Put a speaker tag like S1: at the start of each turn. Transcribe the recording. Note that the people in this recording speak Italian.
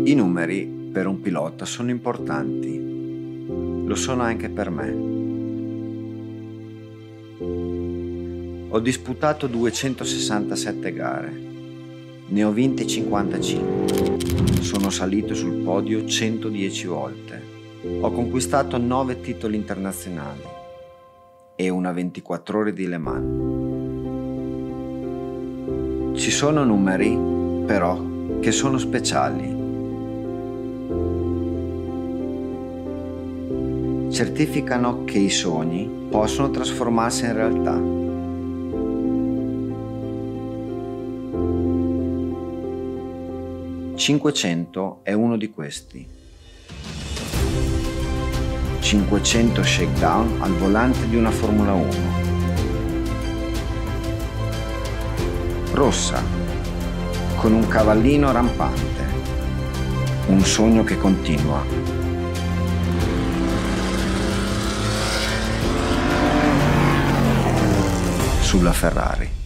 S1: I numeri per un pilota sono importanti, lo sono anche per me. Ho disputato 267 gare, ne ho vinte 55, sono salito sul podio 110 volte, ho conquistato 9 titoli internazionali e una 24 ore di Le Mans. Ci sono numeri, però, che sono speciali. Certificano che i sogni possono trasformarsi in realtà. «500» è uno di questi. 500 shakedown al volante di una Formula 1. Rossa, con un cavallino rampante. Un sogno che continua. Sulla Ferrari.